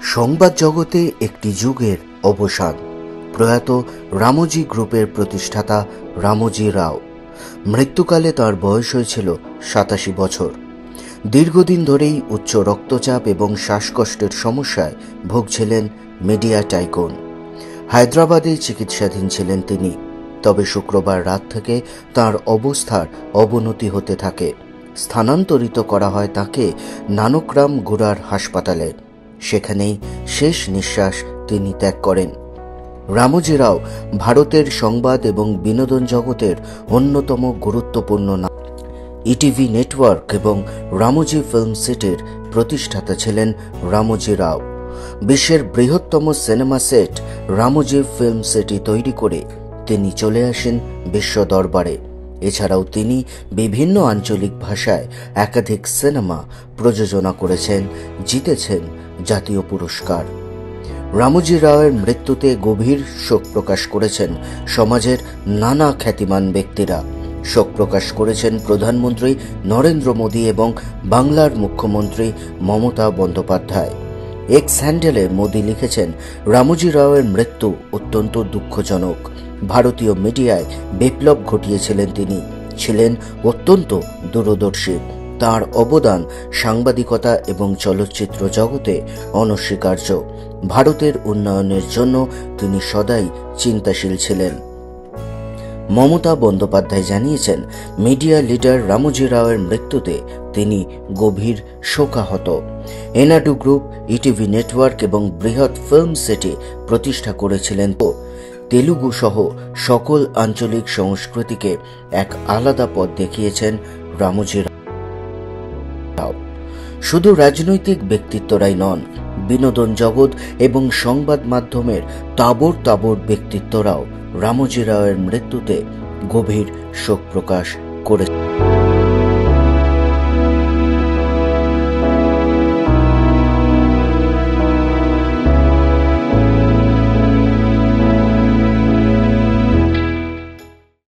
সংবাদ জগতে একটি যুগের অবসান। প্রয়াত রামোজি গ্রুপের প্রতিষ্ঠাতা রামোজি রাও। মৃত্যুকালে তার বয়স হয়েছিল 87 বছর। দীর্ঘদিন ধরেই উচ্চ রক্তচাপ এবং শ্বাসকষ্টের সমস্যায় ভুগছিলেন মিডিয়া টাইকুন। হায়দ্রাবাদে চিকিৎসাধীন ছিলেন তিনি। তবে শুক্রবার রাত থেকে তার অবস্থার অবনতি হতে থাকে। স্থানান্তরিত করা হয় তাকে নানকরাম গুরার হাসপাতালে। সেখানেই শেষ নিঃশ্বাস তিনি ত্যাগ করেন। রামোজি রাও ভারতের সংবাদ এবং বিনোদন জগতের অন্যতম গুরুত্বপূর্ণ নাম। ইটিভি নেটওয়ার্ক এবং রামোজি ফিল্ম সিটির প্রতিষ্ঠাতা ছিলেন রামোজি রাও। বিশ্বের বৃহত্তম cinema set Ramoji film city তৈরি করে তিনি চলে আসেন বিশ্ব দরবারে। এছাড়াও তিনি বিভিন্ন আঞ্চলিক ভাষায় একাধিক সিনেমা প্রযোজনা করেছেন, জিতেছেন জাতীয় পুরস্কার। রামোজি রাওয়ের মৃত্যুতে গভীর শোক প্রকাশ করেছেন সমাজের নানা খ্যাতিমান ব্যক্তিরা। শোক প্রকাশ করেছেন প্রধানমন্ত্রী নরেন্দ্র মোদী এবং বাংলার মুখ্যমন্ত্রী মমতা বন্দ্যোপাধ্যায়। এক্স হ্যান্ডেলে মোদী লিখেছেন, রামোজি রাওয়ের মৃত্যু অত্যন্ত দুঃখজনক। ভারতীয় মিডিয়ায় বিপ্লব ঘটিয়েছিলেন তিনি। ছিলেন অত্যন্ত দূরদর্শী। তার অবদান সাংবাদিকতা এবং চলচ্চিত্র জগতে অনস্বীকার্য। ভারতের উন্নয়নের জন্য তিনি সদাই চিন্তাশীল ছিলেন। মমতা বন্দ্যোপাধ্যায় জানিয়েছেন, মিডিয়া লিডার রামোজি রাওয়ের মৃত্যুতে তিনি গভীর শোকাহত। এনাডু গ্রুপ, ইটিভি নেটওয়ার্ক এবং বৃহৎ ফিল্ম সিটি প্রতিষ্ঠা করেছিলেন। তেলুগু সহ সকল আঞ্চলিক সংস্কৃতিকে এক আলাদা পথ দেখিয়েছেন রামোজি রাও। শুধু রাজনৈতিক ব্যক্তিত্বরাই নন, বিনোদন জগৎ এবং সংবাদ মাধ্যমের তাবড় ব্যক্তিত্বরাও রামোজি রাওয়ের মৃত্যুতে গভীর শোক প্রকাশ